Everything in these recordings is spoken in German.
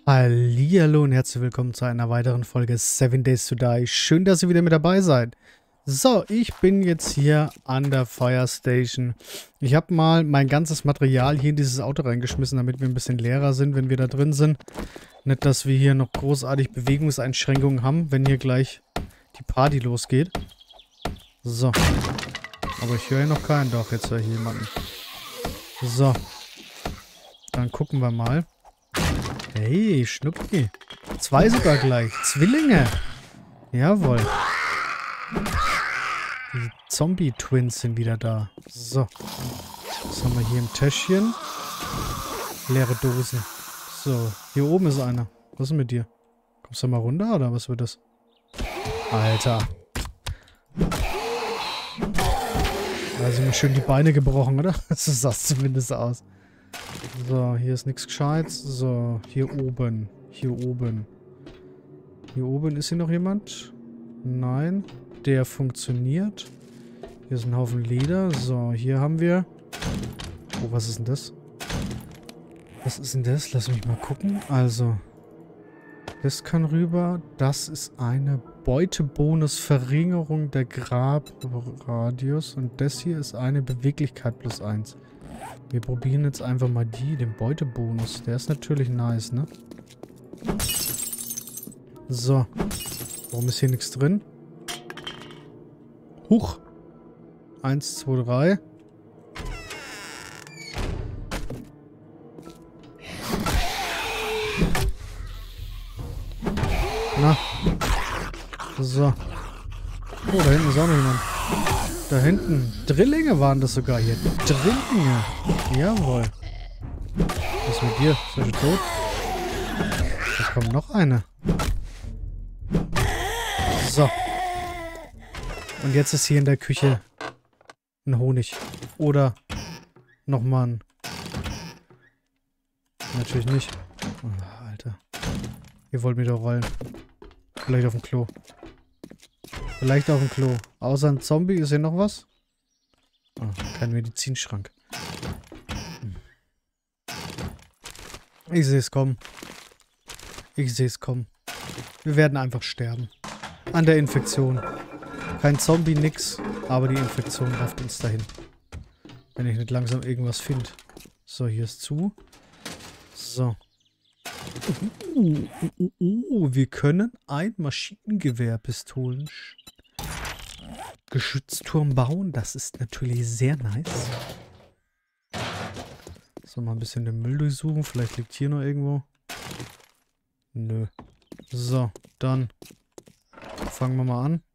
Hallihallo und herzlich willkommen zu einer weiteren Folge 7 Days to Die. Schön, dass ihr wieder mit dabei seid. So, ich bin jetzt hier an der Fire Station. Ich habe mal mein ganzes Material hier in dieses Auto reingeschmissen, damit wir ein bisschen leerer sind, wenn wir da drin sind. Nicht, dass wir hier noch großartig Bewegungseinschränkungen haben, wenn hier gleich die Party losgeht. So. Aber ich höre hier noch keinen. Doch, jetzt höre ich jemanden. So. Dann gucken wir mal. Hey, Schnucki. 2 sogar gleich. Zwillinge. Jawohl. Die Zombie-Twins sind wieder da. So. Was haben wir hier im Täschchen? Leere Dosen. So. Hier oben ist einer. Was ist mit dir? Kommst du mal runter oder was wird das? Alter. Da sind mir schön die Beine gebrochen, oder? So sah es zumindest aus. So, hier ist nichts Gescheites. So, hier oben. Hier oben. Hier oben ist hier noch jemand? Nein. Der funktioniert. Hier ist ein Haufen Leder. So, hier haben wir... Oh, was ist denn das? Was ist denn das? Lass mich mal gucken. Also, das kann rüber. Das ist eine Beutebonus-Verringerung der Grabradius. Und das hier ist eine Beweglichkeit plus 1. Wir probieren jetzt einfach mal den Beutebonus. Der ist natürlich nice, ne? So. Warum ist hier nichts drin? Huch. 1, 2, 3. Na. So. Oh, da hinten ist auch noch jemand. Da hinten. Drillinge waren das sogar hier. Drillinge. Jawohl. Was ist mit dir? Ist er schon tot? Da kommt noch eine. So. Und jetzt ist hier in der Küche ein Honig. Oder nochmal ein... Natürlich nicht. Oh, Alter. Ihr wollt mich doch rollen. Vielleicht auf dem Klo. Vielleicht auf dem Klo. Außer ein Zombie. Ist hier noch was? Oh, kein Medizinschrank. Ich sehe es kommen. Ich sehe es kommen. Wir werden einfach sterben. An der Infektion. Kein Zombie, nix. Aber die Infektion rafft uns dahin. Wenn ich nicht langsam irgendwas finde. So, hier ist zu. So. Wir können ein Maschinengewehrpistolen Geschützturm bauen. Das ist natürlich sehr nice. So, mal ein bisschen den Müll durchsuchen. Vielleicht liegt hier noch irgendwo. Nö. So, dann fangen wir mal an.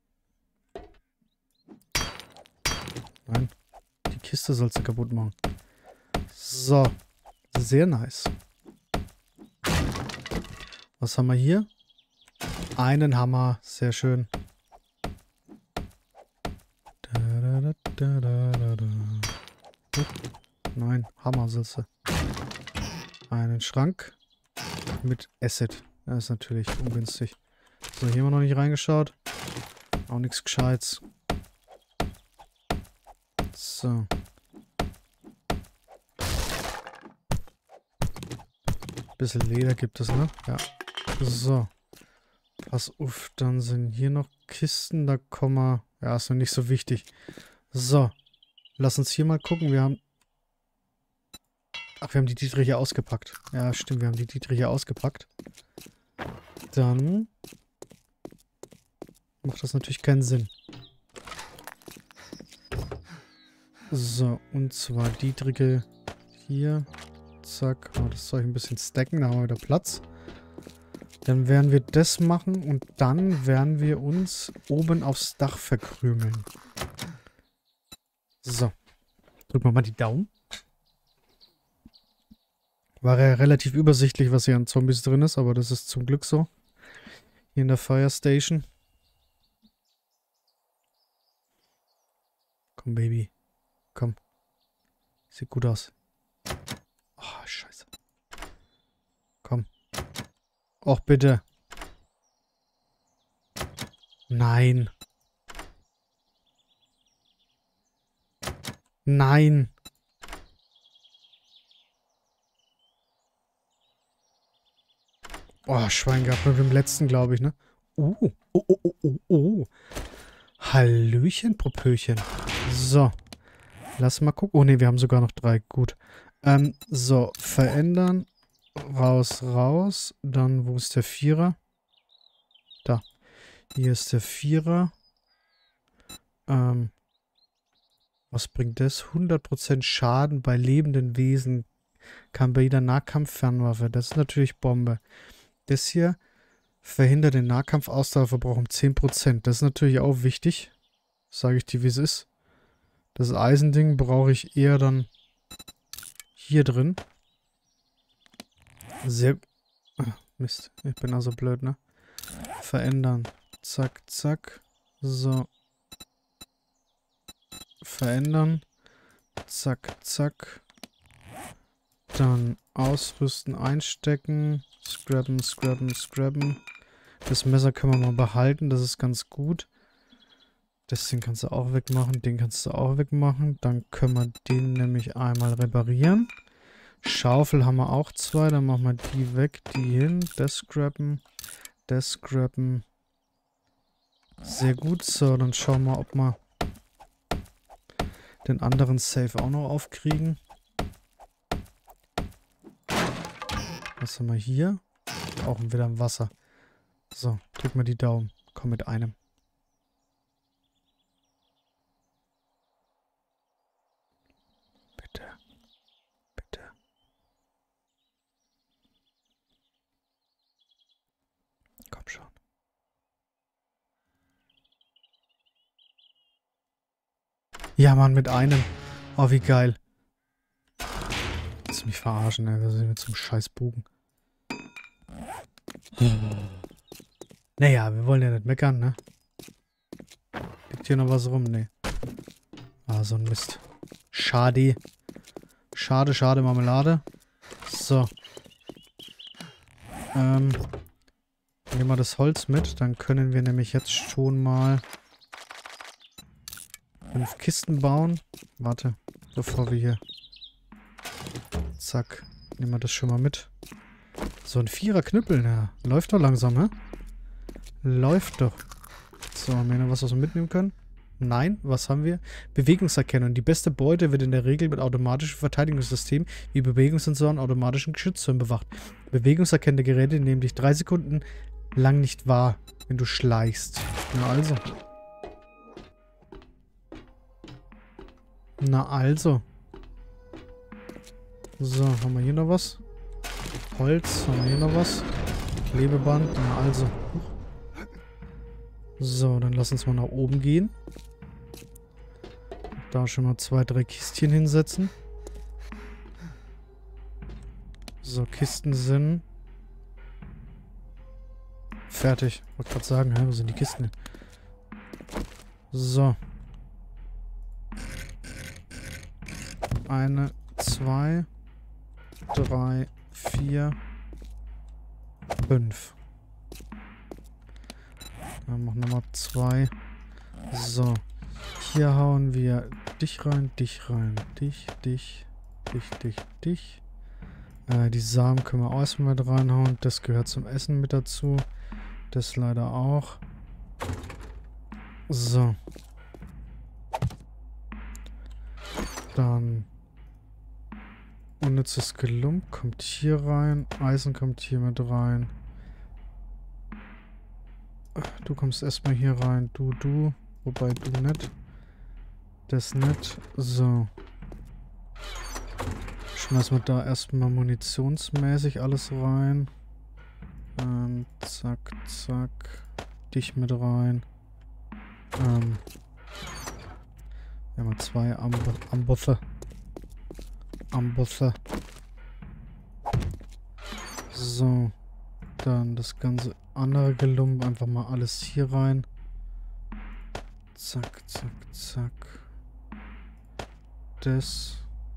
Nein. Die Kiste sollst du kaputt machen. So. Sehr nice. Was haben wir hier? Einen Hammer. Sehr schön. Nein, Hammer sollst du. Einen Schrank mit Acid. Das ist natürlich ungünstig. So, hier haben wir noch nicht reingeschaut. Auch nichts Gescheites. So. Bisschen Leder gibt es, ne? Ja. So. Pass auf, dann sind hier noch Kisten. Da kommen wir... Ja, ist noch nicht so wichtig. So. Lass uns hier mal gucken. Wir haben... Ach, wir haben die Dietriche ausgepackt. Ja, stimmt. Wir haben die Dietriche ausgepackt. Dann... macht das natürlich keinen Sinn. So. Und zwar Dietriche hier... Zack, oh, das soll ich ein bisschen stacken, da haben wir wieder Platz. Dann werden wir das machen und dann werden wir uns oben aufs Dach verkrümeln. So. Drücken wir mal die Daumen. War ja relativ übersichtlich, was hier an Zombies drin ist, aber das ist zum Glück so. Hier in der Fire Station. Komm, Baby. Komm. Sieht gut aus. Oh, scheiße. Komm. Och, bitte. Nein. Nein. Oh, Schwein gehabt mit dem letzten, glaube ich, ne? Oh, oh, oh, oh, oh, oh. Hallöchen, Popöchen. So. Lass mal gucken. Oh, ne, wir haben sogar noch 3. Gut. So. Verändern. Raus, raus. Dann, wo ist der 4er? Da. Hier ist der 4er. Was bringt das? 100% Schaden bei lebenden Wesen. Kann bei jeder Nahkampf-Fernwaffe. Das ist natürlich Bombe. Das hier verhindert den Nahkampf-Ausdauerverbrauch um 10%. Das ist natürlich auch wichtig. Sage ich dir, wie es ist. Das Eisending brauche ich eher dann hier drin. Sehr... Ach, Mist. Ich bin also blöd, ne? Verändern. Zack, zack. So. Verändern. Zack, zack. Dann ausrüsten, einstecken. Scrabben, scrabben, scrabben. Das Messer können wir mal behalten. Das ist ganz gut. Das Ding kannst du auch wegmachen. Den kannst du auch wegmachen. Dann können wir den nämlich einmal reparieren. Schaufel haben wir auch 2. Dann machen wir die weg, die hin. Das scrabben. Das scrabben. Sehr gut. So, dann schauen wir, ob wir den anderen Safe auch noch aufkriegen. Was haben wir hier? Auch wieder im Wasser. So, drück mal die Daumen. Komm mit einem. Bitte. Bitte. Komm schon. Ja, Mann, mit einem. Oh, wie geil. Willst du mich verarschen, ey? Was ist denn mit so einem scheiß Bogen? Naja, wir wollen ja nicht meckern, ne? Liegt hier noch was rum? Nee. Ah, so ein Mist. Schade. Schade, schade Marmelade. So. Nehmen wir das Holz mit. Dann können wir nämlich jetzt schon mal 5 Kisten bauen. Warte, bevor wir hier... Zack. Nehmen wir das schon mal mit. So ein 4er Knüppel, ja. Läuft doch langsam, hä? Läuft doch. So, haben wir noch was wir mitnehmen können? Nein, was haben wir? Bewegungserkennung. Die beste Beute wird in der Regel mit automatischen Verteidigungssystemen wie Bewegungssensoren und automatischen Geschütztürmen bewacht. Bewegungserkennende Geräte nehmen dich 3 Sekunden lang nicht wahr, wenn du schleichst. Na also. Na also. So, haben wir hier noch was? Holz, haben wir hier noch was? Klebeband, na also. So, dann lass uns mal nach oben gehen. Da schon mal 2, 3 Kistchen hinsetzen. So, Kisten sind... fertig. Ich wollte gerade sagen, hä, wo sind die Kisten? So. 1, 2, 3, 4, 5. Dann machen wir nochmal 2. So. Hier hauen wir dich rein, dich rein. Dich, dich, dich, dich, dich. Die Samen können wir auch erstmal mit reinhauen. Das gehört zum Essen mit dazu. Das leider auch. So. Dann unnützes Gelump kommt hier rein. Eisen kommt hier mit rein. Du kommst erstmal hier rein. Du. Wobei du nicht. Das nicht. So. Schmeißen wir da erstmal munitionsmäßig alles rein. Zack, zack. Dich mit rein. Wir haben 2 Ambusse. Ambusse. So. Dann das ganze andere Gelump einfach mal alles hier rein. Zack, zack, zack. Das.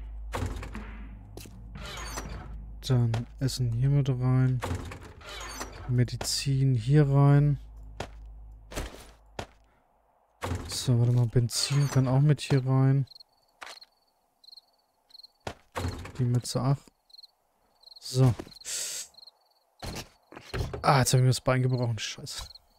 Dann Essen hier mit rein. Medizin hier rein. So, warte mal, Benzin kann auch mit hier rein. Die Mütze, ach. So. Ah, jetzt habe ich mir das Bein gebrochen. Scheiße.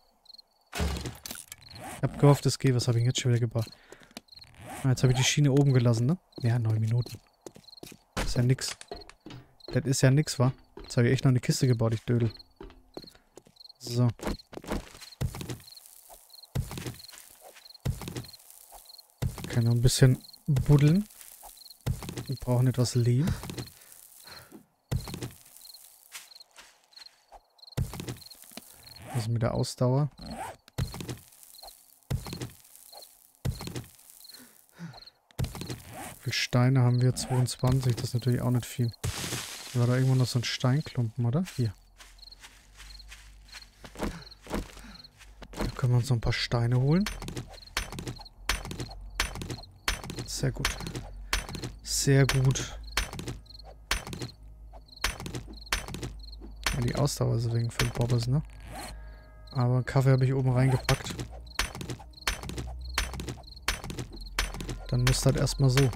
Ich habe gehofft, es geht. Was habe ich jetzt schon wieder gebracht? Ah, jetzt habe ich die Schiene oben gelassen, ne? Ja, 9 Minuten. Das ist ja nix. Das ist ja nix, wa? Jetzt habe ich echt noch eine Kiste gebaut, ich Dödel. So. Okay, noch ein bisschen buddeln. Wir brauchen etwas Lehm. Also mit der Ausdauer. Wie viele Steine haben wir? 22. Das ist natürlich auch nicht viel. War da irgendwo noch so ein Steinklumpen, oder? Hier. Da können wir uns noch ein paar Steine holen. Sehr gut. Sehr gut. Ja, die Ausdauer ist wegen 5 Bobbes, ne? Aber Kaffee habe ich oben reingepackt. Dann muss das erstmal so.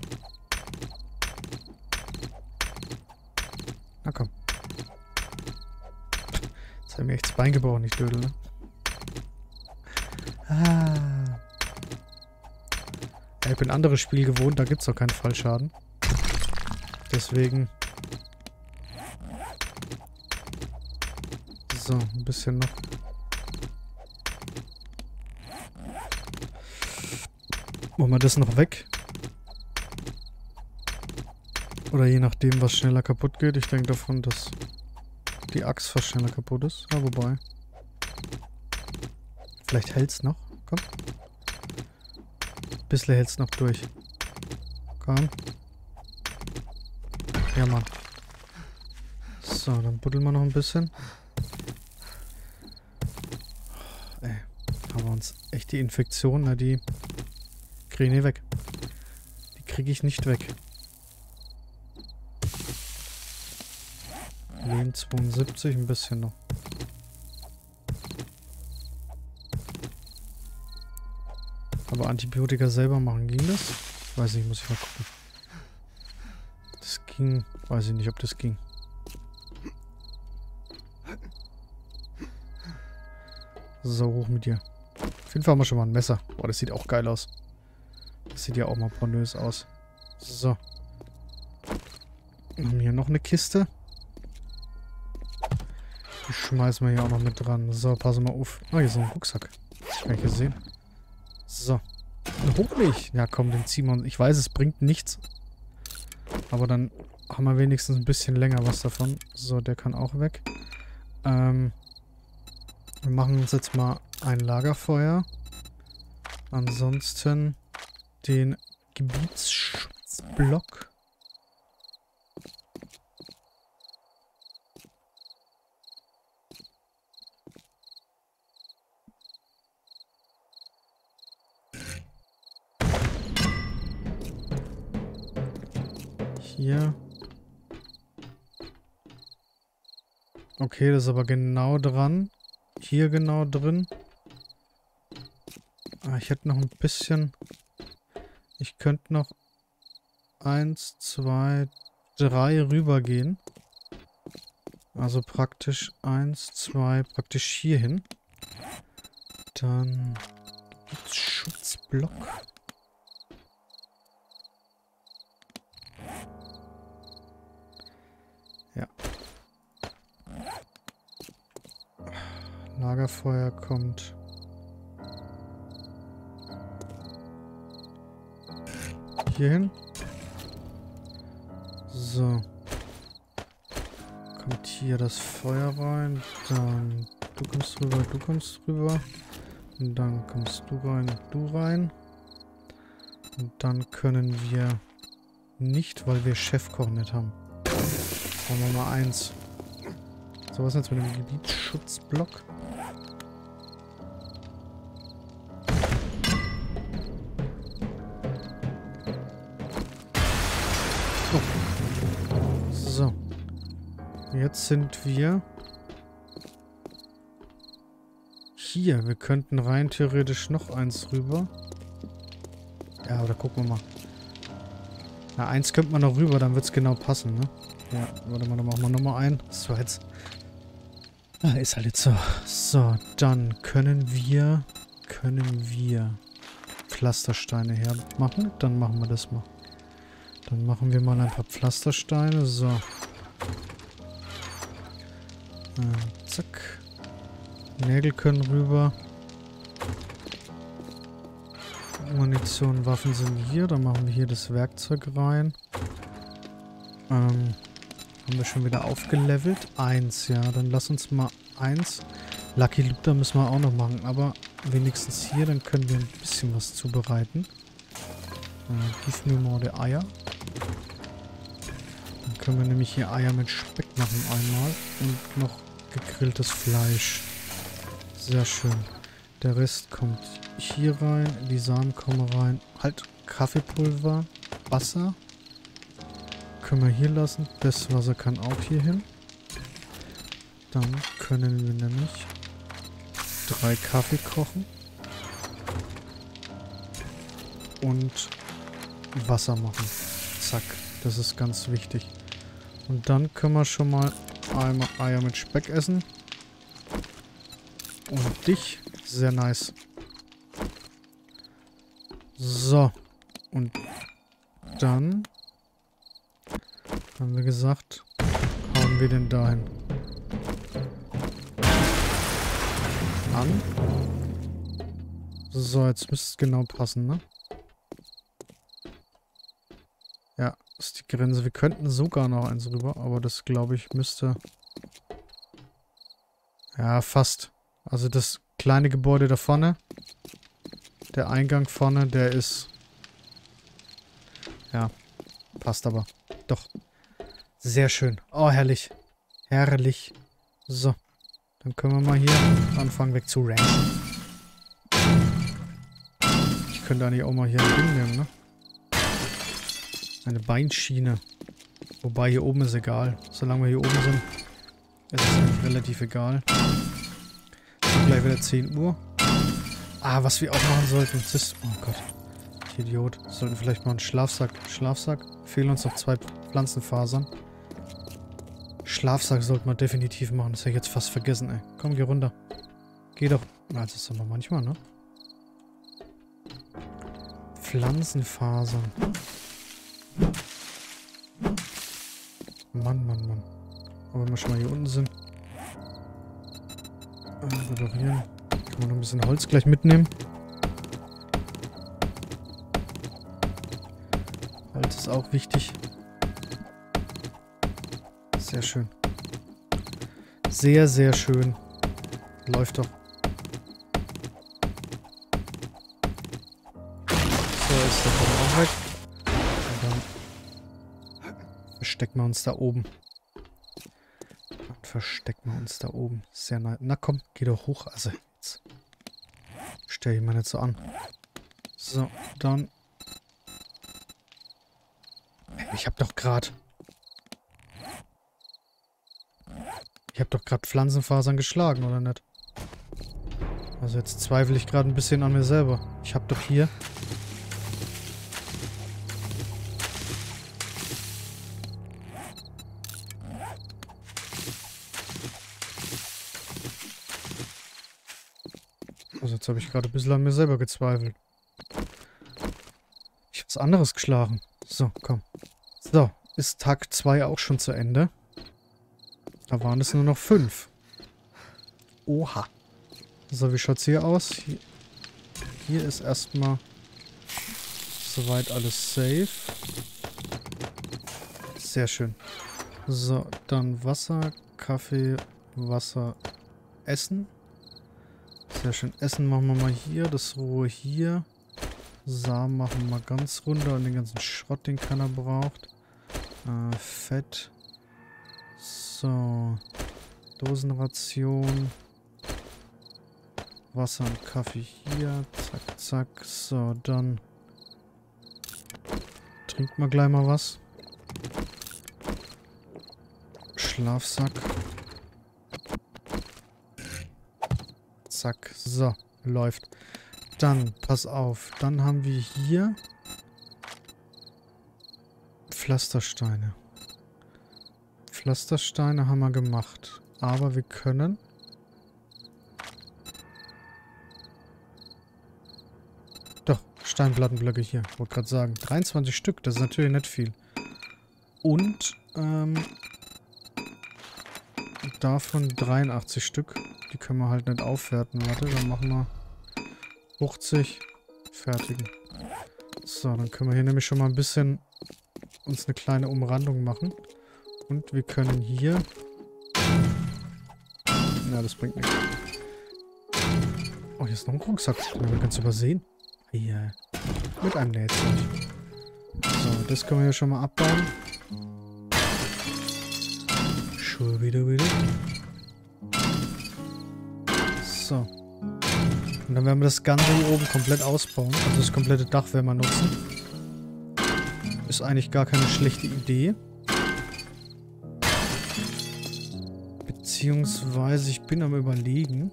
Na komm. Jetzt habe ich mir echt das Bein gebrochen, nicht Dödel, ne? Ah. Ja, ich bin andere Spiele gewohnt, da gibt es doch keinen Fallschaden. Deswegen. So, ein bisschen noch. Machen wir das noch weg? Oder je nachdem, was schneller kaputt geht. Ich denke davon, dass die Axt fast schneller kaputt ist. Ja, wobei. Vielleicht hält's noch. Komm. Ein bisschen hält's noch durch. Komm. Ja, Mann. So, dann buddeln wir noch ein bisschen. Ey, haben wir uns echt die Infektion, na die kriege ich nicht weg. Die kriege ich nicht weg. Lehm 72, ein bisschen noch. Aber Antibiotika selber machen, ging das? Weiß nicht, muss ich mal gucken. Das ging, weiß ich nicht, ob das ging. So, hoch mit dir. Auf jeden Fall haben wir schon mal ein Messer. Boah, das sieht auch geil aus. Das sieht ja auch mal pornös aus. So. Wir haben hier noch eine Kiste. Die schmeißen wir hier auch noch mit dran. So, pass mal auf. Ah, hier ist so ein Rucksack. Das hab ich gar nicht gesehen. So. Ein Hochmilch. Ja, komm, den ziehen wir. Ich weiß, es bringt nichts. Aber dann haben wir wenigstens ein bisschen länger was davon. So, der kann auch weg. Wir machen uns jetzt mal ein Lagerfeuer. Ansonsten den Gebietsschutzblock. Hier. Okay, das ist aber genau dran. Hier genau drin. Ah, ich hätte noch ein bisschen... Ich könnte noch 1, 2, 3 rübergehen. Also praktisch 1, 2, praktisch hier hin. Dann Schutzblock. Ja. Lagerfeuer kommt. Hier hin. So. Kommt hier das Feuer rein. Dann du kommst rüber, du kommst rüber. Und dann kommst du rein, du rein. Und dann können wir nicht, weil wir Chefkoch nicht haben. Machen wir mal 1. So, was jetzt mit dem Gebietsschutzblock? Oh. So. Jetzt sind wir hier. Wir könnten rein theoretisch noch eins rüber. Ja, aber gucken wir mal. Na, 1 könnte man noch rüber, dann wird es genau passen, ne? Ja, warte mal, dann machen wir nochmal ein. Das war jetzt Ah, ist halt jetzt so. So, dann können wir Pflastersteine hermachen. Dann machen wir das mal. Dann machen wir mal ein paar Pflastersteine. So. Zack. Nägel können rüber. Munition, Waffen sind hier. Dann machen wir hier das Werkzeug rein. Haben wir schon wieder aufgelevelt? 1, ja. Dann lass uns mal 1. Lucky Looter müssen wir auch noch machen. Aber wenigstens hier, dann können wir ein bisschen was zubereiten. Give me more the Eier. Dann können wir nämlich hier Eier mit Speck machen einmal. Und noch gegrilltes Fleisch. Sehr schön. Der Rest kommt hier rein. Die Samen kommen rein. Halt Kaffeepulver. Wasser. Können wir hier lassen. Das Wasser kann auch hier hin. Dann können wir nämlich 3 Kaffee kochen. Und Wasser machen. Zack. Das ist ganz wichtig. Und dann können wir schon mal einmal Eier mit Speck essen. Und dich. Sehr nice. So. Und dann haben wir gesagt, hauen wir den dahin. An. So, jetzt müsste es genau passen, ne? Ja, ist die Grenze. Wir könnten sogar noch eins rüber, aber das, glaube ich, müsste... Ja, fast. Also das kleine Gebäude da vorne, der Eingang vorne, der ist... Ja, passt aber. Doch. Sehr schön. Oh, herrlich. Herrlich. So. Dann können wir mal hier anfangen weg zu ranchen. Ich könnte eigentlich auch mal hier ein Ding nehmen, ne? Eine Beinschiene. Wobei hier oben ist egal. Solange wir hier oben sind, ist es eigentlich relativ egal. So, gleich wieder 10 Uhr. Ah, was wir auch machen sollten. Ist, oh Gott. Ich Idiot. Sollten vielleicht mal einen Schlafsack. Schlafsack. Fehlen uns noch 2 Pflanzenfasern. Schlafsack sollten wir definitiv machen. Das hätte ich jetzt fast vergessen, ey. Komm, geh runter. Geh doch. Na, das ist doch noch manchmal, ne? Pflanzenfasern. Mann, Mann, Mann. Aber wenn wir schon mal hier unten sind. Reparieren. Kann man noch ein bisschen Holz gleich mitnehmen. Holz ist auch wichtig. Sehr schön. Sehr, sehr schön. Läuft doch. So, ist der Baum auch weg. Und dann verstecken wir uns da oben. Sehr nice. Na komm, geh doch hoch. Also, jetzt. Stell dich mal nicht so an. So, dann. Ich hab doch gerade Pflanzenfasern geschlagen, oder nicht? Also jetzt zweifle ich gerade ein bisschen an mir selber. Ich hab doch hier... Also jetzt habe ich gerade ein bisschen an mir selber gezweifelt. Ich habe was anderes geschlagen. So, komm. So, ist Tag 2 auch schon zu Ende. Da waren es nur noch 5. Oha. So, wie schaut's hier aus? Hier ist erstmal soweit alles safe. Sehr schön. So, dann Wasser, Kaffee, Wasser, Essen. Sehr schön. Essen machen wir mal hier. Das rohe hier. Samen machen wir mal ganz runter. Und den ganzen Schrott, den keiner braucht. Fett. So. Dosenration. Wasser und Kaffee hier. Zack, zack. So, dann trinkt mal gleich mal was. Schlafsack. Zack. So, läuft. Dann, pass auf. Dann haben wir hier Pflastersteine. Pflastersteine haben wir gemacht. Aber wir können Steinplattenblöcke hier. Wollte gerade sagen. 23 Stück, das ist natürlich nicht viel. Und, davon 83 Stück. Die können wir halt nicht aufwerten. Warte, dann machen wir 50. Fertigen. So, dann können wir hier nämlich schon mal ein bisschen uns eine kleine Umrandung machen. Und wir können hier... Na, das bringt nichts. Oh, hier ist noch ein Rucksack. Den haben wir ganz übersehen. Hier. Mit einem Nähzeug. So, das können wir hier schon mal abbauen. Schon wieder. So. Und dann werden wir das Ganze hier oben komplett ausbauen. Also das komplette Dach werden wir nutzen. Ist eigentlich gar keine schlechte Idee. Beziehungsweise ich bin am Überlegen.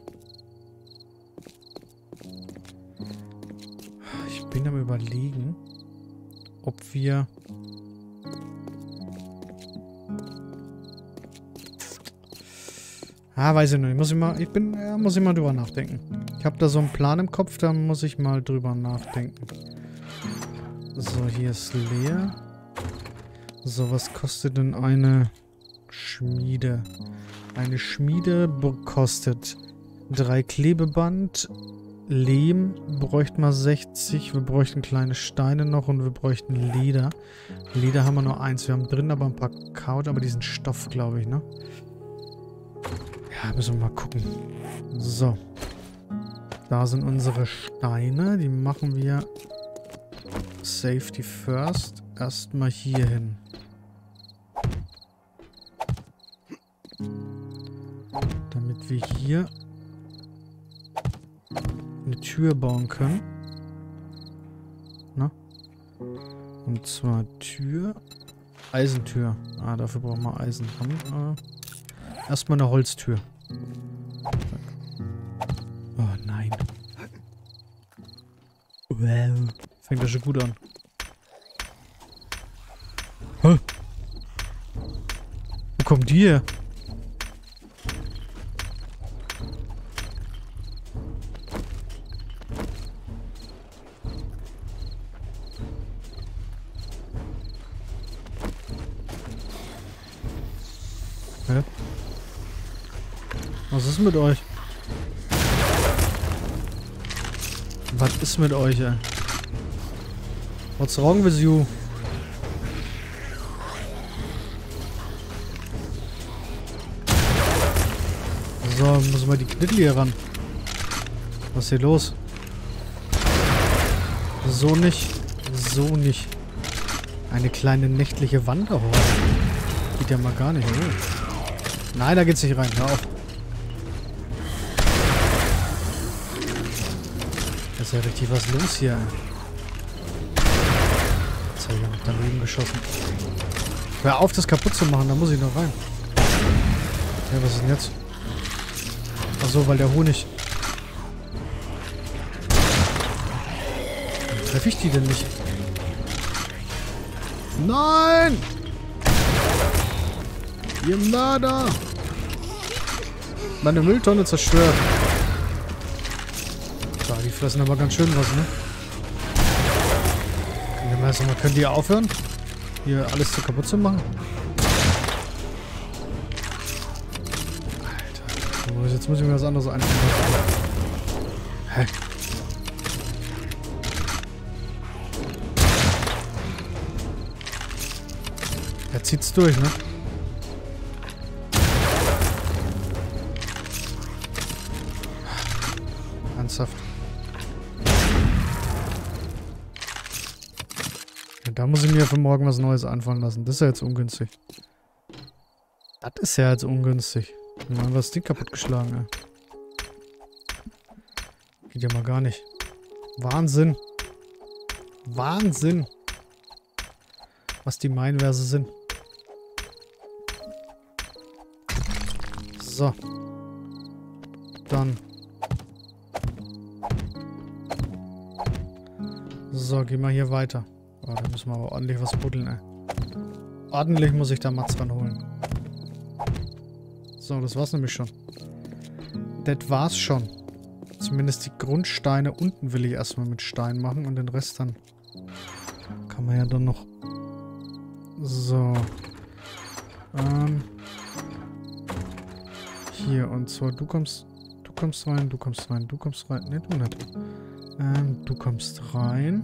Ob wir... weiß ich noch nicht. Muss ich mal drüber nachdenken. Ich habe da so einen Plan im Kopf, da muss ich mal drüber nachdenken. So, hier ist leer. So, was kostet denn eine Schmiede? Eine Schmiede kostet 3 Klebeband, Lehm bräuchten wir 60, wir bräuchten kleine Steine noch und wir bräuchten Leder. Leder haben wir nur 1, wir haben drin aber ein paar Kaut, aber die sind Stoff, glaube ich, ne? Ja, müssen wir mal gucken. So. Da sind unsere Steine, die machen wir Safety first. Erstmal hier hin. Damit wir hier eine Tür bauen können. Na? Und zwar Tür. Eisentür. Dafür brauchen wir Eisen. Erstmal eine Holztür. Oh nein. Wow. Fängt das schon gut an. Hä? Wo kommt die her? Hä? Was ist mit euch? Was ist mit euch, ey? What's wrong with you? So, muss mal die Knittel hier ran. Was ist hier los? So nicht. So nicht. Eine kleine nächtliche Wanderhorde. Geht ja mal gar nicht. Oh. Nein, da geht's nicht rein. Hör auf. Da ist ja richtig was los hier. Jetzt habe ich noch daneben geschossen. Hör auf, das kaputt zu machen. Da muss ich noch rein. Ja, was ist denn jetzt? Achso, weil der Honig... Warum treffe ich die denn nicht? Nein! Ihr Mörder! Meine Mülltonne zerstört. So, die fressen aber ganz schön was, ne? Können die aufhören? Hier alles so kaputt zu machen? Alter. Jetzt muss ich mir was anderes einfallen lassen. Hä? Er zieht's durch, ne? Ernsthaft. Ja, da muss ich mir für morgen was Neues einfallen lassen. Das ist ja jetzt ungünstig. Das ist ja jetzt ungünstig. Wir haben das Ding kaputtgeschlagen, ey. Geht ja mal gar nicht. Wahnsinn. Wahnsinn. Was die Mainverse sind. So. Dann. So, gehen wir hier weiter. Oh, da müssen wir aber ordentlich was buddeln, ey. Ordentlich muss ich da Mats ranholen. So, das war's nämlich schon. Das war's schon. Zumindest die Grundsteine unten will ich erstmal mit Stein machen und den Rest dann kann man ja dann noch... So. Hier, und zwar du kommst rein, du kommst rein, du kommst rein. Ne, du nicht. Du kommst rein.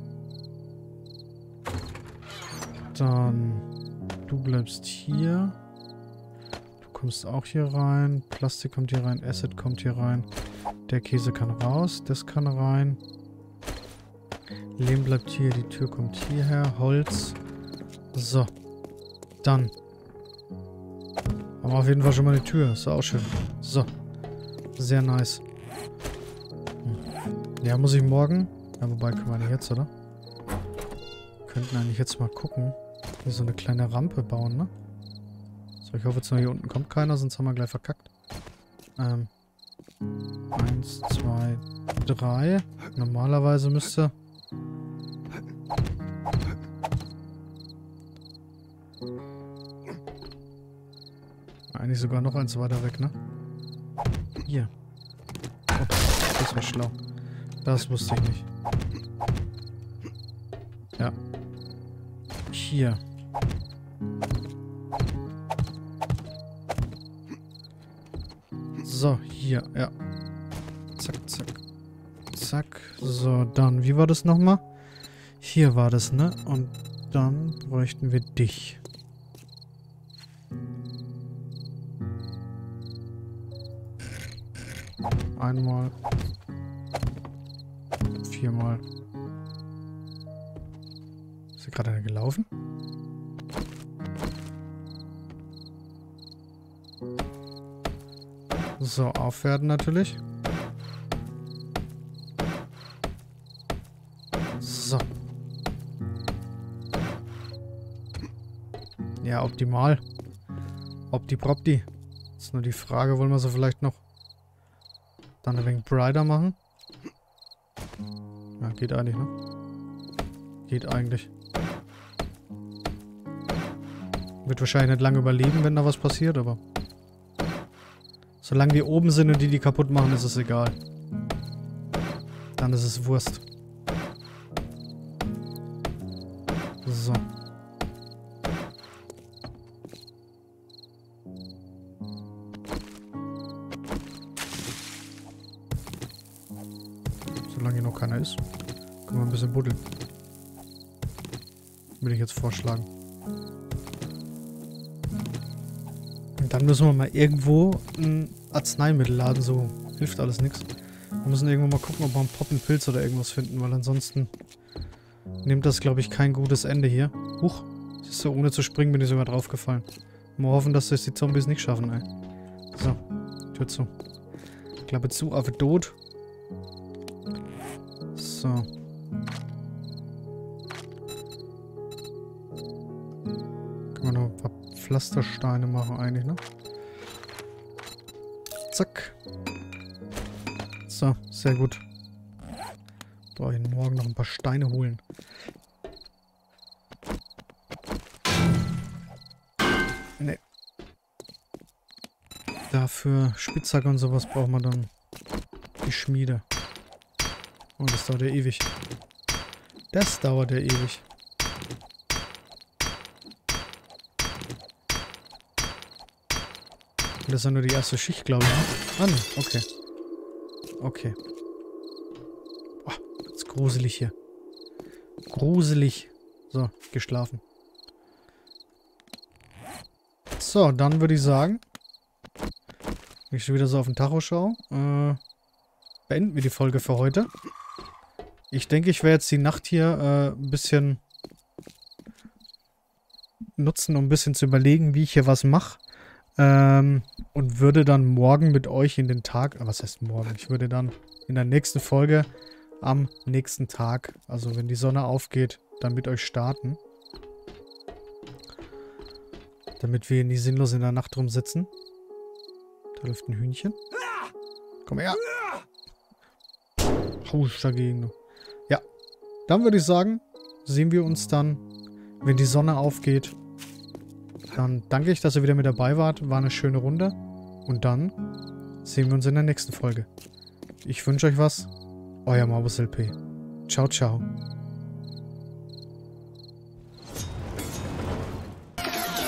Dann du bleibst hier. Du kommst auch hier rein. Plastik kommt hier rein, Acid kommt hier rein. Der Käse kann raus, das kann rein. Lehm bleibt hier, die Tür kommt hierher. Holz. So. Dann. Haben wir auf jeden Fall schon mal die Tür. Ist auch schön. So. Sehr nice. Ja, muss ich morgen... Ja, wobei können wir nicht jetzt, oder? Könnten eigentlich jetzt mal gucken. Hier so eine kleine Rampe bauen, ne? So, ich hoffe jetzt nur hier unten kommt keiner, sonst haben wir gleich verkackt. 1, 2, 3. Normalerweise müsste... Eigentlich sogar noch eins weiter weg, ne? Hier. Oh, das war schlau. Das wusste ich nicht. Ja. Hier. So, hier, ja. Zack, zack. Zack. So, dann, wie war das nochmal? Hier war das, ne? Und dann bräuchten wir dich. Einmal. Viermal. Ist hier gerade einer gelaufen? So, aufwerten natürlich. So. Ja, optimal. Opti-propti. Ist nur die Frage, wollen wir so vielleicht noch dann ein wenig brighter machen? Ja, geht eigentlich, ne? Geht eigentlich. Wird wahrscheinlich nicht lange überleben, wenn da was passiert, aber... Solange die oben sind und die kaputt machen, ist es egal. Dann ist es Wurst. So. Solange hier noch keiner ist, können wir ein bisschen buddeln. Würde ich jetzt vorschlagen. Und dann müssen wir mal irgendwo ein Arzneimittelladen, so hilft alles nichts. Wir müssen irgendwo mal gucken, ob wir einen Poppenpilz oder irgendwas finden, weil ansonsten nimmt das, glaube ich, kein gutes Ende hier. Huch, siehst du, ohne zu springen bin ich sogar draufgefallen. Mal hoffen, dass das die Zombies nicht schaffen, ey. So, Tür zu. Klappe zu, Affe tot. So. Können wir noch ein paar Pflastersteine machen eigentlich, ne? Zack. So, sehr gut. Brauche ich morgen noch ein paar Steine holen. Ne. Dafür Spitzhacke und sowas braucht man dann die Schmiede. Und das dauert ja ewig. Das dauert ja ewig. Und das ist ja nur die erste Schicht, glaube ich. Ah, ne, okay. Okay. Oh, ist gruselig hier. Gruselig. So, geschlafen. So, dann würde ich sagen, wenn ich schon wieder so auf den Tacho schaue, beenden wir die Folge für heute. Ich denke, ich werde jetzt die Nacht hier ein bisschen nutzen, um ein bisschen zu überlegen, wie ich hier was mache. Und würde dann morgen mit euch in den Tag... Was heißt morgen? Ich würde dann in der nächsten Folge am nächsten Tag, also wenn die Sonne aufgeht, dann mit euch starten. Damit wir nicht sinnlos in der Nacht rumsitzen. Da läuft ein Hühnchen. Komm her. Hausch dagegen. Ja. Dann würde ich sagen, sehen wir uns dann, wenn die Sonne aufgeht. Dann danke ich, dass ihr wieder mit dabei wart. War eine schöne Runde. Und dann sehen wir uns in der nächsten Folge. Ich wünsche euch was. Euer Morbus LP. Ciao, ciao.